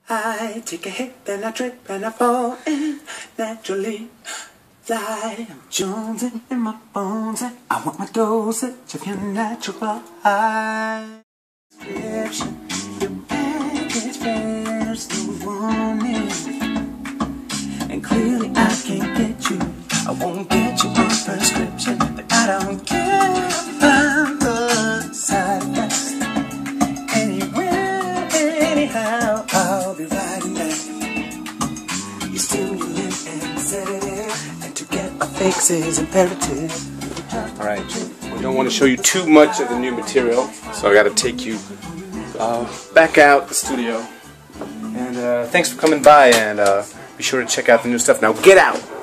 I take a hit, then I trip, and I fall in naturally. I'm jonesing in my bones, and I want my dosage of your natural high. Prescription, your package bears the warning, and clearly I can't get you. I won't get you on prescription, but I don't care about the side effects. Anywhere, anyhow, I'll be riding back. You stimulant and sedative, and to get a fix is imperative. Alright, we don't want to show you too much of the new material, so I got to take you back out the studio. And thanks for coming by, and be sure to check out the new stuff. Now get out!